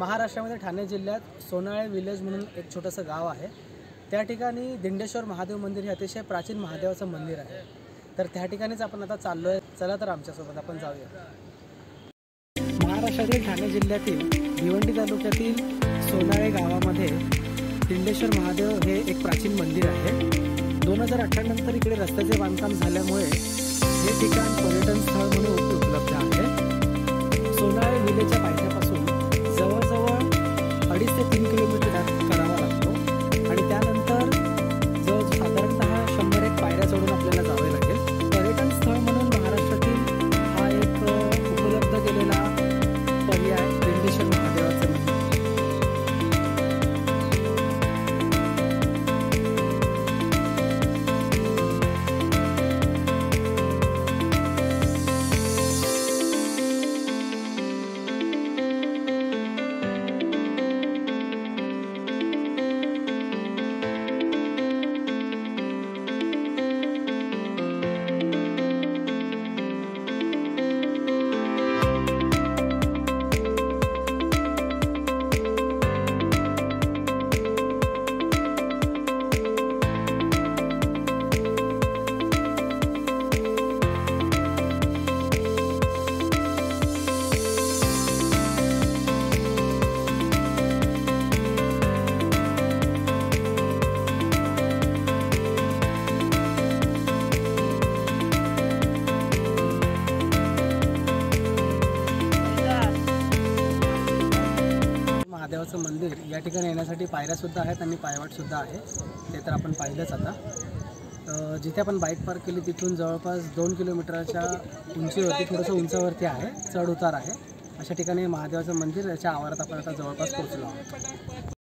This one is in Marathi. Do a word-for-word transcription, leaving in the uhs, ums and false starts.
महाराष्ट्रामध्ये ठाणे जिल्ह्यात सोनाळे विलेज म्हणून एक छोटंसं गाव आहे। त्या ठिकाणी दिंडेश्वर महादेव मंदिर हे अतिशय प्राचीन महादेवाचं मंदिर आहे। तर त्या ठिकाणीच आपण आता चाललो आहे। चला तर आमच्यासोबत आपण जाऊया। महाराष्ट्रातील ठाणे जिल्ह्यातील भिवंडी तालुक्यातील सोनाळे गावामध्ये दिंडेश्वर महादेव हे एक प्राचीन मंदिर आहे। दोन हजार अठरा नंतर इकडे रस्त्याचे बांधकाम झाल्यामुळे हे ठिकाण पर्यटन स्थळ म्हणून उपलब्ध आहे। सोनाळे विलेजच्या पायथ्यापासून जवळजवळ अडीच ते तीन किलोमीटर करावा लागतो आणि त्यानंतर जवळ साधारणतः शंभर एक पायऱ्या चढून आपल्याला जावे लागेल। पर्यटन स्थळ म्हणून महाराष्ट्रातील हा एक उपलब्ध केलेला पर्याय दिंडेश्वर महादेवाचं मंदिर। महादेवाचं मंदिर या ठिकाणी येण्यासाठी पायऱ्यासुद्धा आहेत आणि पायवाटसुद्धा आहे, ते तर आपण पाहिलंच आता। जिथे आपण बाईक पार्क केली तिथून जवळपास दोन किलोमीटरच्या उंचीवरती थोडंसं उंचावरती आहे, चढ उतार आहे। अशा ठिकाणी महादेवाचं मंदिर याच्या आवारात आपण आता जवळपास पोहोचलो आहोत।